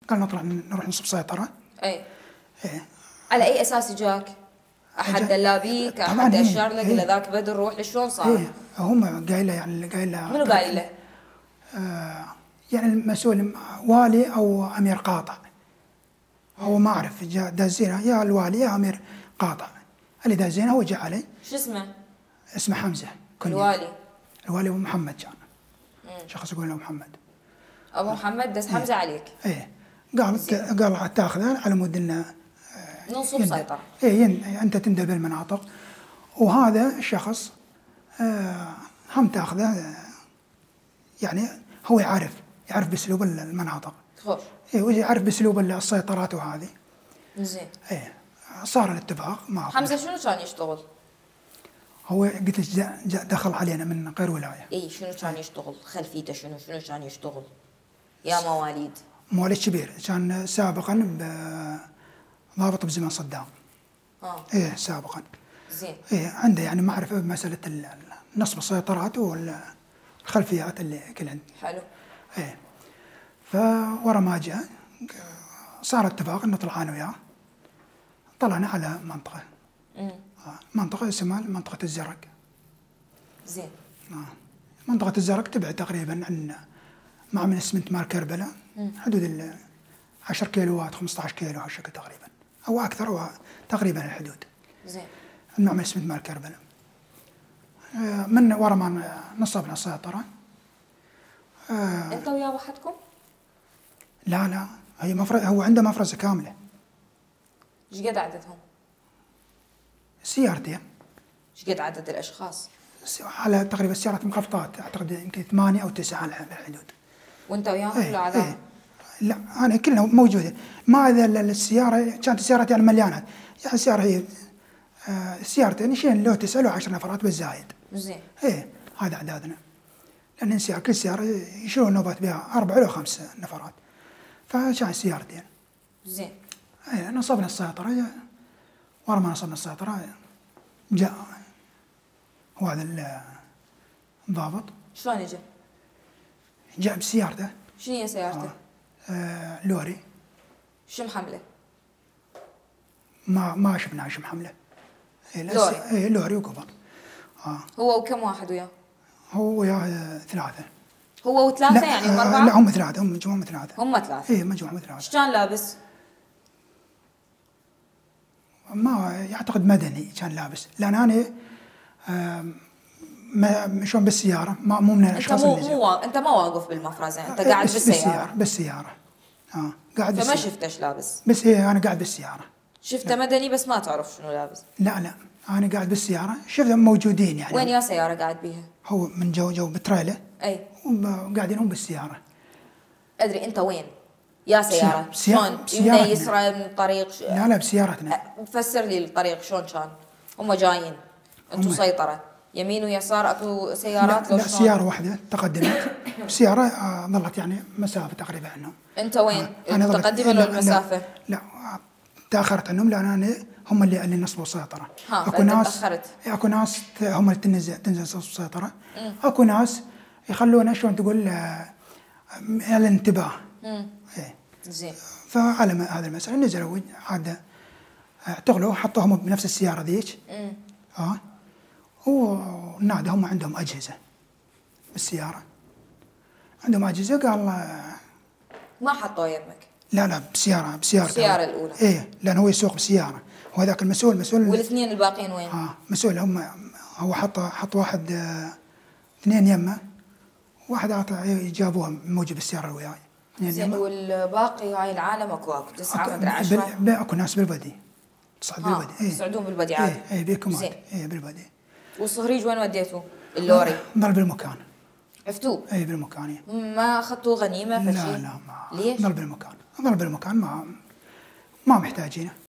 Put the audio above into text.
قال نطلع نروح نصب سيطرة. اي. ايه. على اي اساس اجاك؟ احد دلابيك؟ احد اشار لك إلا ذاك بدر روح؟ شلون صار؟ ايه هم قايل له يعني قايل له منو قايل له؟ يعني المسؤول والي او امير قاطع. هو ما اعرف جاء دازينه يا الوالي يا امير قاطع. اللي دازينه هو جاء علي. شو اسمه؟ اسمه حمزه. الوالي ابو محمد كان. شخص يقول له محمد. ابو محمد دز حمزه عليك؟ ايه. قال تاخذه على مود انه ننصب سيطره. ايه انت تندب بالمناطق، وهذا الشخص هم تاخذه يعني هو يعرف باسلوب المناطق. خوش. ايه ويعرف باسلوب السيطرات وهذه. زين. ايه صار الاتفاق مع حمزه. شنو كان يشتغل؟ هو قلت جاء دخل علينا من غير ولايه. اي شنو كان يشتغل؟ خلفيته شنو كان يشتغل؟ يا مواليد كبير، كان سابقا ضابط بزمن صدام. ايه سابقا. زين. ايه عنده يعني معرفه بمساله نصب السيطرات والخلفيات اللي كل عنده. حلو. ايه. فورا ما جاء صار اتفاق ان نطلع انا وياه. طلعنا على منطقه. منطقه اسمها منطقه الزرق. زين. منطقه الزرق تبعد تقريبا عن معمل اسمنت مال كربلاء حدود 10 كيلوات 15 كيلو هالشكل تقريبا او اكثر، او تقريبا الحدود. زين. المعمل اسمنت مال كربلاء. من ورا ما نصبنا السيطره. انت وياه وحدكم؟ لا هي هو عنده مفرزه كامله. ايش قد عددهم؟ سيارتين. ايش قد عدد الاشخاص؟ على تقريبا سيارات مخفضات اعتقد يمكن 8 أو 9 على بالحدود. وانت وياهم ولا عذاب؟ لا انا كلنا موجوده. ما اذا السياره كانت السيارات يعني مليانه، يعني السياره هي سيارتين يشيلن لو 9 لو 10 نفرات بالزايد. زين. ايه هذا اعدادنا. لان كل سياره يشيلون نوبات بها 4 لو 5 نفرات. فكان سيارتين. زين. ايه نصبنا السيطره. ورا ما نصبنا السيطره جاء هو هذا الضابط. شلون اجى؟ جاء بسيارته. شنو هي سيارته؟ لوري. شو محمله؟ ما شفناه شو محمله. لوري. ايه لوري وقبض. هو وكم واحد وياه؟ هو وياه 3. هو وثلاثة يعني هم 4؟ لا هم 3. هم مجموعهم 3. هم 3. ايه مجموعهم 3. ايش كان لابس؟ ما يعتقد مدني كان لابس، لان انا شلون بالسياره مو من الاشخاص اللي انت ما واقف بالمفرزه، انت قاعد بالسياره. بالسياره. قاعد فما شفته ايش لابس؟ بس ايه انا قاعد بالسياره. شفته مدني بس ما تعرف شنو لابس؟ لا انا قاعد بالسياره شفتهم موجودين يعني. وين يا سياره قاعد بيها؟ هو من جو بتريله. اي. وقاعدين هم بالسياره. ادري انت وين؟ يا سياره شلون؟ يمنى يسرى من الطريق لا بسيارتنا. فسر لي الطريق شلون كان؟ هم جايين انتم سيطره يمين ويسار اكو سيارات؟ لا سياره واحده تقدمت. سياره ظلت يعني مسافه تقريبا عنهم. انت وين؟ المتقدمه ولا المسافه؟ لا تاخرت عنهم لان انا هم اللي نصبوا السيطره. اكو ناس اكو ناس هم اللي تنزل السيطره. اكو ناس يخلونا شلون تقول الانتباه. ايه. زين. فعلى هذا المسألة نزلوا عاد اعتقلوا حطوهم بنفس السيارة ذيك. والنادي هم عندهم أجهزة بالسيارة. عندهم أجهزة قال ما حطوه يمك؟ لا بسيارة السيارة الأولى. إيه لأن هو يسوق بالسيارة وهذاك المسؤول والاثنين الباقيين وين؟ مسؤول هو حط واحد 2 يمه، واحد جابوه موجب السيارة وياي. زين. والباقي هاي العالم اكو 9 مدري 10؟ اكو ناس بالبدي تصعد بالبدي. يصعدون بالبدي عادي. ايه بيكم بالبدي. والصهريج وين وديتوه؟ اللوري ضل بالمكان. عفتوه؟ اي بالمكان. ما اخذتوه غنيمه فشي؟ لا ليش؟ ضل بالمكان ما محتاجينه.